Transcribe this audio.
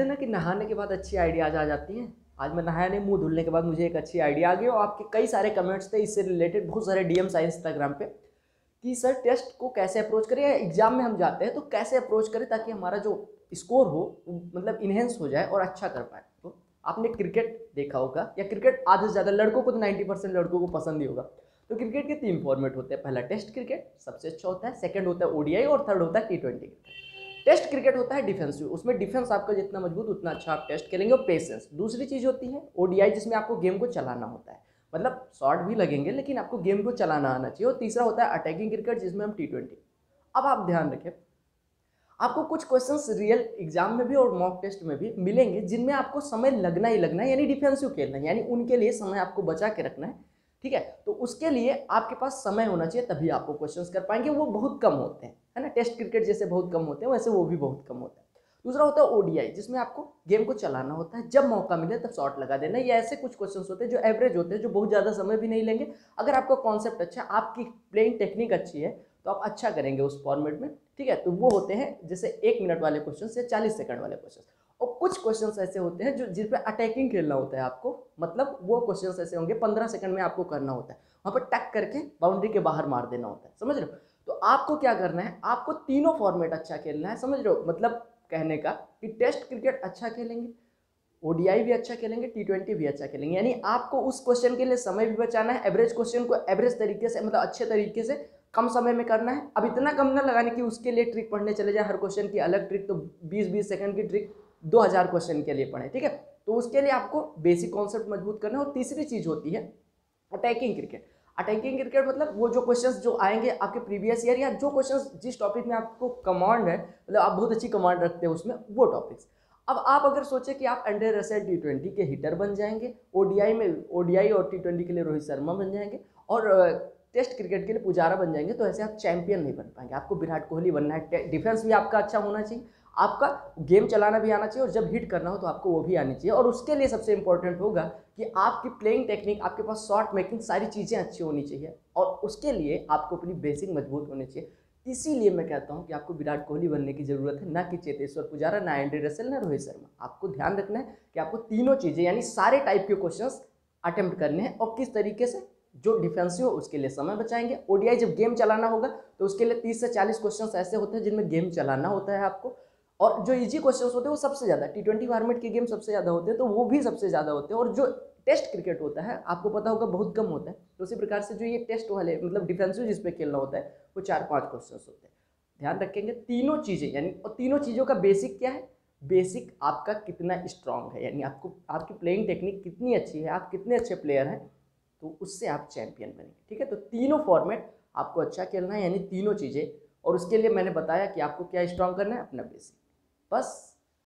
कहते हैं ना कि नहाने के बाद अच्छी आइडियाज आ जाती हैं। आज मैं नहाया नहीं, मुंह धुलने के बाद मुझे एक अच्छी आइडिया आ गई और आपके कई सारे कमेंट्स थे इससे रिलेटेड, बहुत सारे डीएम्स आए इंस्टाग्राम पे कि सर टेस्ट को कैसे अप्रोच करें, या एग्जाम में हम जाते हैं तो कैसे अप्रोच करें ताकि हमारा जो स्कोर हो मतलब इन्हेंस हो जाए और अच्छा कर पाए। तो आपने क्रिकेट देखा होगा, या क्रिकेट आधे से ज़्यादा लड़कों को तो 90% लड़कों को पसंद ही होगा। तो क्रिकेट के 3 फॉर्मेट होते हैं। पहला टेस्ट क्रिकेट सबसे अच्छा होता है, सेकंड होता है ओडीआई और थर्ड होता है टी20 क्रिकेट। टेस्ट क्रिकेट होता है डिफेंसिव, उसमें डिफेंस आपका जितना मजबूत उतना अच्छा आप टेस्ट खेलेंगे, और पेशेंस। दूसरी चीज़ होती है ओडीआई जिसमें आपको गेम को चलाना होता है, मतलब शॉट भी लगेंगे लेकिन आपको गेम को चलाना आना चाहिए। और तीसरा होता है अटैकिंग क्रिकेट जिसमें हम टी20। अब आप ध्यान रखें, आपको कुछ क्वेश्चंस रियल एग्जाम में भी और मॉक टेस्ट में भी मिलेंगे जिनमें आपको समय लगना ही लगना है, यानी डिफेंसिव खेलना है, यानी उनके लिए समय आपको बचा के रखना है। ठीक है, तो उसके लिए आपके पास समय होना चाहिए, तभी आपको क्वेश्चंस कर पाएंगे। वो बहुत कम होते हैं, है ना, टेस्ट क्रिकेट जैसे बहुत कम होते हैं वैसे वो भी बहुत कम होता है। दूसरा होता है ओडीआई जिसमें आपको गेम को चलाना होता है, जब मौका मिले तब शॉट लगा देना। ये ऐसे कुछ क्वेश्चंस होते हैं जो एवरेज होते हैं, जो बहुत ज़्यादा समय भी नहीं लेंगे। अगर आपका कॉन्सेप्ट अच्छा है, आपकी प्लेइंग टेक्निक अच्छी है, तो आप अच्छा करेंगे उस फॉर्मेट में। ठीक है, तो वो होते हैं जैसे 1 मिनट वाले क्वेश्चन या 40 सेकंड वाले क्वेश्चन। और कुछ क्वेश्चंस ऐसे होते हैं जो जिस पे अटैकिंग खेलना होता है आपको, मतलब वो क्वेश्चंस ऐसे होंगे 15 सेकंड में आपको करना होता है, वहाँ पर टक करके बाउंड्री के बाहर मार देना होता है। समझ रहे हो? तो आपको क्या करना है, आपको तीनों फॉर्मेट अच्छा खेलना है। समझ रहे हो मतलब कहने का कि टेस्ट क्रिकेट अच्छा खेलेंगे, ओडीआई भी अच्छा खेलेंगे, टी20 भी अच्छा खेलेंगे। यानी आपको उस क्वेश्चन के लिए समय भी बचाना है, एवरेज क्वेश्चन को एवरेज तरीके से मतलब अच्छे तरीके से कम समय में करना है। अब इतना कम ना लगाने की उसके लिए ट्रिक पढ़ने चले जाए, हर क्वेश्चन की अलग ट्रिक, तो 20-20 सेकंड की ट्रिक 2000 क्वेश्चन के लिए पढ़े। ठीक है, तो उसके लिए आपको बेसिक कॉन्सेप्ट मजबूत करना है। और तीसरी चीज होती है अटैकिंग क्रिकेट। अटैकिंग क्रिकेट मतलब वो जो क्वेश्चंस जो आएंगे आपके प्रीवियस ईयर, या जो क्वेश्चंस जिस टॉपिक में आपको कमांड है, मतलब आप बहुत अच्छी कमांड रखते हैं उसमें, वो टॉपिक्स। अब आप अगर सोचे कि आप एंड्रे रसेल टी20 के हिटर बन जाएंगे, ओडीआई और टी20 के लिए रोहित शर्मा बन जाएंगे, और टेस्ट क्रिकेट के लिए पुजारा बन जाएंगे, तो ऐसे आप चैंपियन नहीं बन पाएंगे। आपको विराट कोहली बनना है, डिफेंस भी आपका अच्छा होना चाहिए, आपका गेम चलाना भी आना चाहिए, और जब हिट करना हो तो आपको वो भी आनी चाहिए। और उसके लिए सबसे इंपॉर्टेंट होगा कि आपकी प्लेइंग टेक्निक, आपके पास शॉट मेकिंग, सारी चीज़ें अच्छी होनी चाहिए, और उसके लिए आपको अपनी बेसिक मजबूत होनी चाहिए। इसीलिए मैं कहता हूं कि आपको विराट कोहली बनने की जरूरत है, ना कि चेतेश्वर पुजारा, ना एंड्रे रसेल, ना रोहित शर्मा। आपको ध्यान रखना है कि आपको तीनों चीज़ें यानी सारे टाइप के क्वेश्चंस अटेम्प्ट करने हैं, और किस तरीके से। जो डिफेंसिव हो उसके लिए समय बचाएंगे, ओडीआई जब गेम चलाना होगा तो उसके लिए 30 से 40 क्वेश्चंस ऐसे होते हैं जिनमें गेम चलाना होता है आपको। और जो इजी क्वेश्चंस होते हैं वो सबसे ज़्यादा, टी20 फॉर्मेट के गेम सबसे ज़्यादा होते हैं, तो वो भी सबसे ज़्यादा होते हैं। और जो टेस्ट क्रिकेट होता है आपको पता होगा बहुत कम होता है। तो उसी प्रकार से जो ये टेस्ट वाले मतलब डिफेंसिव जिस पे खेलना होता है वो 4-5 क्वेश्चन होते हैं। ध्यान रखेंगे तीनों चीज़ें, यानी और तीनों चीज़ों का बेसिक क्या है, बेसिक आपका कितना स्ट्रांग है, यानी आपको आपकी प्लेइंग टेक्निक कितनी अच्छी है, आप कितने अच्छे प्लेयर हैं, तो उससे आप चैंपियन बनेंगे। ठीक है, तो तीनों फॉर्मेट आपको अच्छा खेलना है, यानी तीनों चीज़ें। और उसके लिए मैंने बताया कि आपको क्या स्ट्रांग करना है, अपना बेसिक, बस।